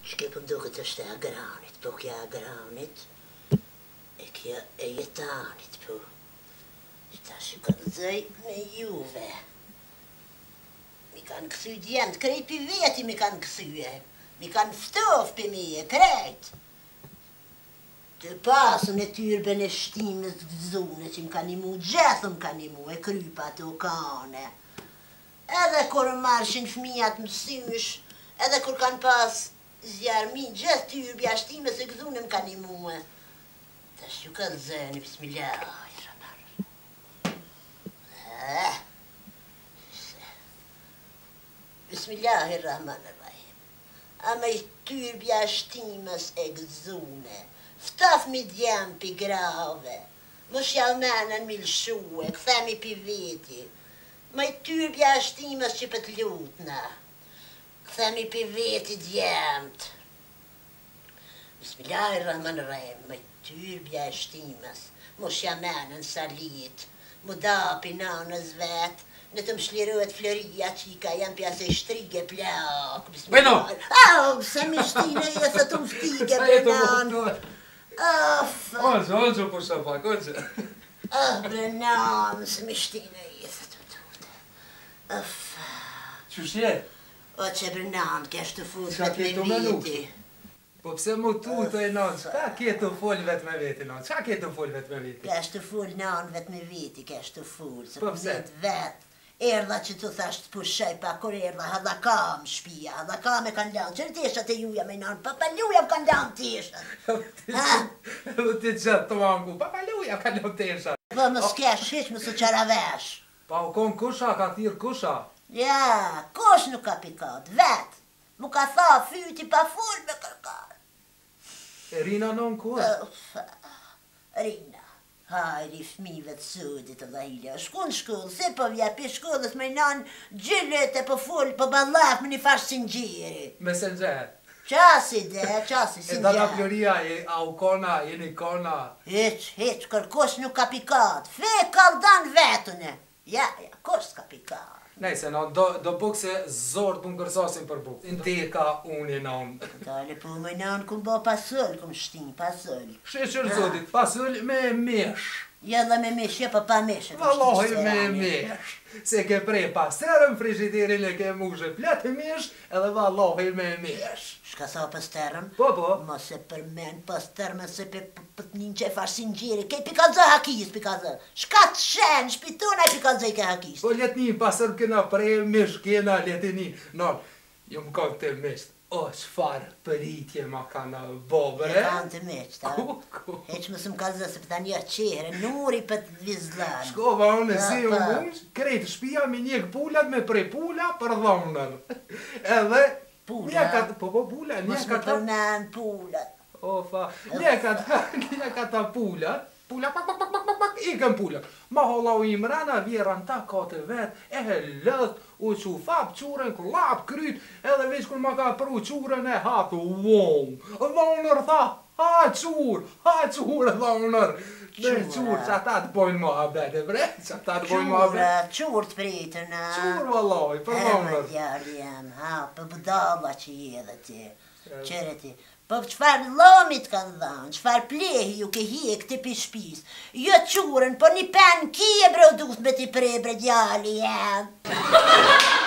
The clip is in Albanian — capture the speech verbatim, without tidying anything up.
Shke po mduket është e agranit, po kja agranit e kja e jetanit, po. Ta shu kallëzoj me juve. Mi kanë këthy djemt, krejt pi veti mi kanë këthyje. Mi kanë ftof për mi e krejt. Të pasën e tyrben e shtimës gëzune që më kanë imu, gjethë më kanë imu e krypa të okane. Edhe kur marshin fmijat mësysh, edhe kur kanë pas zjarmi, gjithë tyrbja shtimës e gëzune më kanë imu. Ta shu kallëzojni, bismillah. Bismillahirrahmanirrahim. Ama i tyrbja shtimës e gëzune, ftaf mi djem pi grave, më shjalmenën mi lëshue, këthemi pi veti, ma i tyrbja shtimës që pët lutna, këthemi pi veti djemt. Bismillahirrahmanirrahim, ma i tyrbja shtimës, më shjalmenën salit, më dapi nanës vetë, në të më shlirët floria qika janë pjase shtrige plak. Beno! Au, se mi shtine e se të më ftige, Brenan. Aff. Oqë, oqë, po shë pak, oqë. Ah, Brenan, se mi shtine e se të më tute. Aff. Qështë je? Oqë, Brenan, kesh të fut Qa vetë ketu me me nuk? viti. Po pse mu tuto e nanë, qka ketu full vetë me veti, nanë? Qka ketu full vetë me veti? Kesh të full nan vetë me viti, kesh të full, se Po të pse? vetë vetë. Erdha që të thasht të pushej pa kur erdha, hadha kam shpia, hadha kam e kanë lanë, qërë tishat e juja me nanë, papaluja më kanë lanë tishat. Edhe ti qëtë të mangu, papaluja ka në tesha. Po më s'kesh hiq më së qaravesh. Pa u konë kusha, ka thirë kusha. Ja, kush nuk ka pikat, vetë. Mu ka tha fyti pa full me kërkat. E rina non kush? Rina. Hajri fmive të sudit dhe hilja, shku në shkullë, se po vja pi shkullës me nanë gjillet e po full, po balaf me një fash singjiri. Me se nxerë. Qasi dhe, qasi E singjiri. da la floria, e au kona, e një kona. Hiq, hiq, kërkush nuk ka pikat, fe kaldan vetëne. Ja, ja, kush s'ka pikat. Nejse, no, do, do buk se zorë të më kërsasin për buk. Në te ka unë e nanë. Tale po me nanë kum bo pasull, kum shtin, pasull. Sheshër zotit, pasull me mesh. Ja dhe me meshje, pa pa meshe. Vallahi me mesh. Se ke prej pasterën, frigiterin e ke mushe platë mesh, edhe vallahi me mesh. Shka sa pasterën? Po, po. Mos e përmen pasterën se pe pët një që e fash singjiri, kej pikazë hakis, pikazë. Shka të shenë, shpitona i pikazë i ke hakis. Po let një pasër këna prej mesh, kena let një. Non, ju më kanë të mesht. O, qfar përitje ma kana bobre? E kanë të meqë, ta? Ku, ku? Heq më së më kazë se pëta një qere, nuri për të vizlan. Shkova unë e si Ja, u pa. mund, krejtë shpia me njek pullat me prej pulla për dhonër. Edhe, Pulla? njekat, po po pulla, Mos më njekat ta, përmen pullat. o fa, njekat, njekat ta pullat, pulla, pak, pak, pak, pak, pak, pak, ikën pullat. Ma holla u imrana, vjeran ta kate vet, e he lëth, u që fap qurën, klap, kryt, edhe veç kur ma ka pru qurën e hatu, wong, dhonër tha, ha qur, ha qur, dhonër. Me Qura. qur, që ata të bojnë muhabet, e bre, që ata të bojnë muhabet. Qura, qur të pritën, a? Qur, vallaj, për Eme dhonër. djali jam, ha, për budalla që je dhe ti, qere ti. Po qfar lomit kanë dhanë, qfar plehi ju ke hik të pi shpis, jo qurën, po një pen kje bre u dus me ti pre bre djali jam.